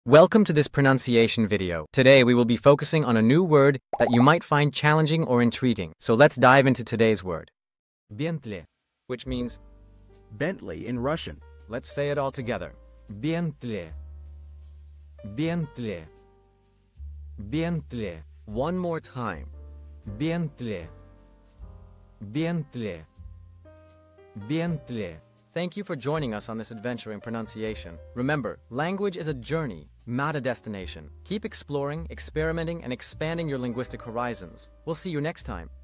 Welcome to this pronunciation video. Today we will be focusing on a new word that you might find challenging or intriguing. So let's dive into today's word. Bentley, which means Bentley in Russian. Let's say it all together. Bentley. Bentley. Bentley. One more time. Bentley. Bentley. Bentley. Thank you for joining us on this adventure in pronunciation. Remember, language is a journey, not a destination. Keep exploring, experimenting, and expanding your linguistic horizons. We'll see you next time.